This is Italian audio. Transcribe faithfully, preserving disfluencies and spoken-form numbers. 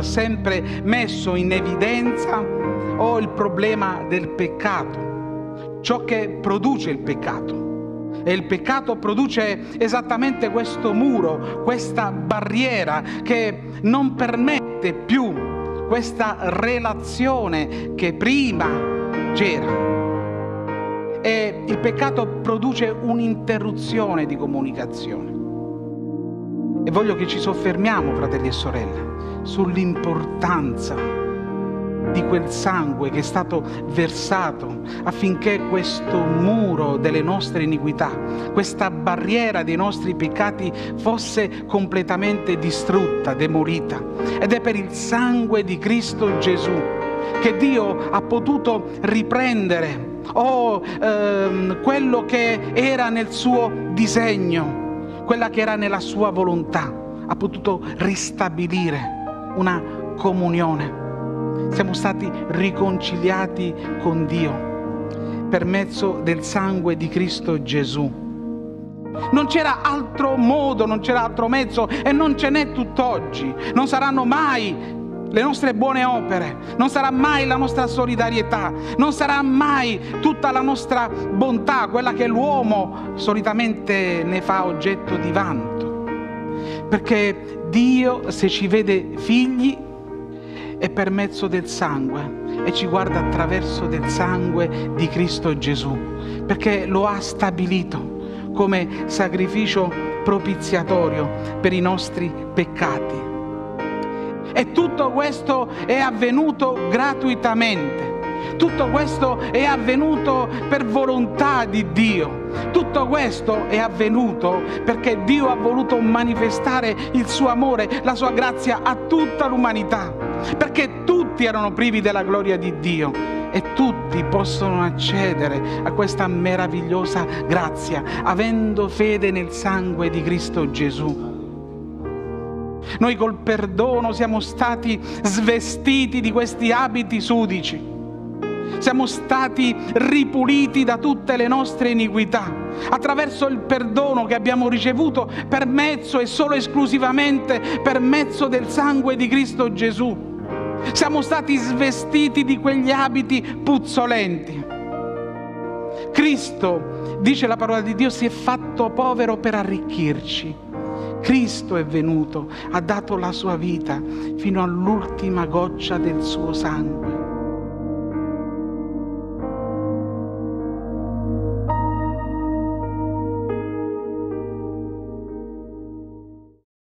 sempre messo in evidenza o il problema del peccato, ciò che produce il peccato. E il peccato produce esattamente questo muro, questa barriera che non permette più questa relazione che prima c'era. E il peccato produce un'interruzione di comunicazione. E voglio che ci soffermiamo, fratelli e sorelle, sull'importanza di quel sangue che è stato versato affinché questo muro delle nostre iniquità, questa barriera dei nostri peccati fosse completamente distrutta, demolita. Ed è per il sangue di Cristo Gesù che Dio ha potuto riprendere oh, ehm, quello che era nel suo disegno, quella che era nella sua volontà, ha potuto ristabilire una comunione. Siamo stati riconciliati con Dio per mezzo del sangue di Cristo Gesù. Non c'era altro modo, non c'era altro mezzo e non ce n'è tutt'oggi. Non saranno mai le nostre buone opere, non sarà mai la nostra solidarietà, non sarà mai tutta la nostra bontà, quella che l'uomo solitamente ne fa oggetto di vanto. Perché Dio, se ci vede figli, è per mezzo del sangue e ci guarda attraverso del sangue di Cristo Gesù, perché lo ha stabilito come sacrificio propiziatorio per i nostri peccati. E tutto questo è avvenuto gratuitamente. Tutto questo è avvenuto per volontà di Dio. Tutto questo è avvenuto perché Dio ha voluto manifestare il suo amore, la sua grazia a tutta l'umanità. Perché tutti erano privi della gloria di Dio e tutti possono accedere a questa meravigliosa grazia avendo fede nel sangue di Cristo Gesù. Noi col perdono siamo stati svestiti di questi abiti sudici. Siamo stati ripuliti da tutte le nostre iniquità attraverso il perdono che abbiamo ricevuto per mezzo e solo esclusivamente per mezzo del sangue di Cristo Gesù. Siamo stati svestiti di quegli abiti puzzolenti. Cristo, dice la parola di Dio, si è fatto povero per arricchirci. Cristo è venuto, ha dato la sua vita fino all'ultima goccia del suo sangue.